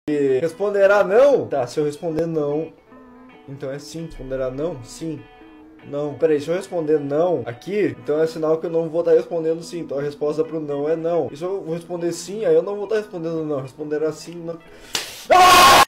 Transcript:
Responderá não? Tá, se eu responder não, então é sim. Responderá não? Sim. Não. Peraí, se eu responder não aqui, então é sinal que eu não vou estar respondendo sim. Então a resposta pro não é não. E se eu vou responder sim, aí eu não vou estar respondendo não. Responderá sim, não. Ah!